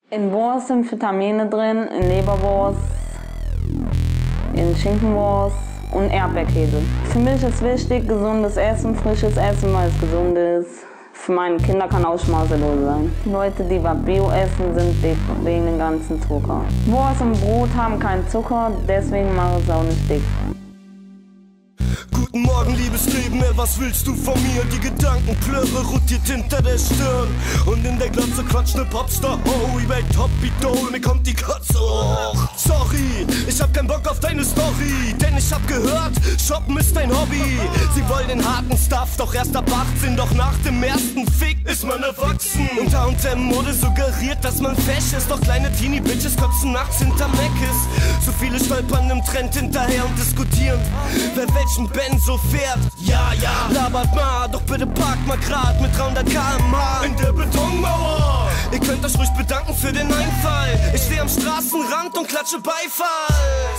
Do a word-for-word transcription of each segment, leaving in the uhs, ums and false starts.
In Wurst sind Vitamine drin, in Leberwurst, in Schinkenwurst und Erdbeerkäse. Für mich ist wichtig, gesundes Essen, frisches Essen, weil es gesund ist. Für meine Kinder kann auch schmauselos sein. Leute, die was Bio essen, sind dick wegen dem ganzen Zucker. Wurst und Brot haben keinen Zucker, deswegen mache ich es auch nicht dick. Guten Morgen, liebes Leben, ey, was willst du von mir? Die Gedankenplörre rotiert hinter der Stirn. Und in der Glatze quatscht ne Popstar. Oh, über Top-Idol, mir kommt die Kotze hoch. Sorry, ich hab keinen Bock auf deine Story. Denn ich hab gehört, Shoppen ist dein Hobby. Sie wollen den harten Stuff, doch erst ab achtzehn. Doch nach dem ersten Fick ist man erwachsen. Und H und M-Mode suggeriert, dass man fesch ist. Doch kleine Teenie-Bitches kotzen nachts hinterm Meckes. So viele stolpern im Trend hinterher und diskutieren, wer welchen Benzo fährt. Ja, ja, labert mal, doch bitte parkt mal grad mit dreihundert Kilometer pro Stunde in der Betonmauer. Ihr könnt euch ruhig bedanken für den Einfall. Ich steh am Straßenrand und klatsche Beifall.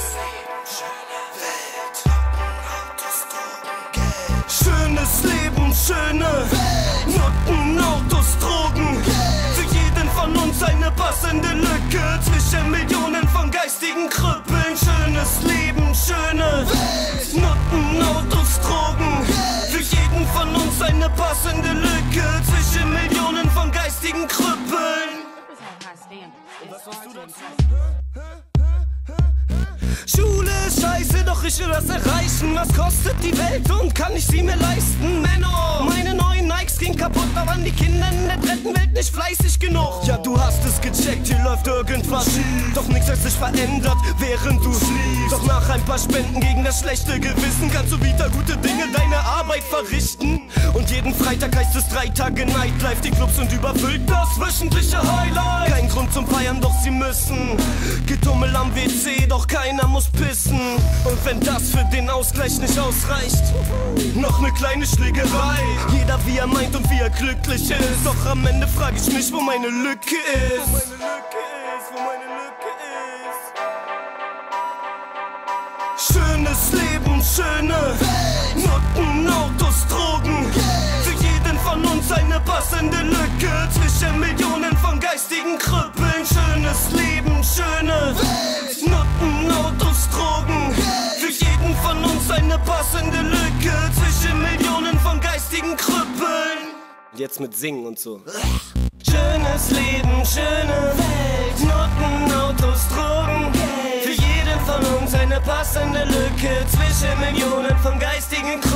Schönes Leben, schöne Welt. Nutten, Autos, Drogen. Für jeden von uns eine passende Lücke zwischen Millionen von geistigen Krüppeln. Schönes Leben, schöne Welt. Nutten, Autos, Drogen. Für jeden von uns eine passende Lücke zwischen Millionen von geistigen Krüppeln. Was hast du dazu? Schule ist scheiße, doch ich will was erreichen. Was kostet die Welt und kann ich sie mir leisten? Menno, meine neuen Nikes gehen kaputt, da waren die Kinder in der dritten Welt nicht fleißig genug. Ja, du hast es gecheckt, hier läuft irgendwas schief. Doch nichts hat sich verändert, während du schliefst. Doch nach ein paar Spenden gegen das schlechte Gewissen kannst du wieder gute Dinge, deine Arbeit verrichten. Und jeden Freitag heißt es drei Tage Nightlife. Die Clubs sind überfüllt, das wöchentliche Highlight. Kein Grund zum Feiern, doch sie müssen. Getummel am W C, doch keiner muss pissen. Und wenn das für den Ausgleich nicht ausreicht, noch ne kleine Schlägerei. Jeder wie er meint und wie er glücklich ist. Doch am Ende frag ich mich, wo meine Lücke ist. Wo meine Lücke ist, wo meine Lücke ist. Schönes Leben, schöne Welt. Nutten, Autos, Drogen. Für jeden von uns eine passende Lücke zwischen Millionen von geistigen Krüppeln. Schönes Leben, schöne Welt. Nutten, Autos, Drogen. Für jeden von uns eine passende Lücke zwischen Millionen von geistigen Krüppeln. Jetzt mit Singen und so. Schönes Leben, schöne Welt. Nutten, Autos, Drogen. Für jeden von uns eine passende Lücke zwischen Millionen von geistigen Krüppeln.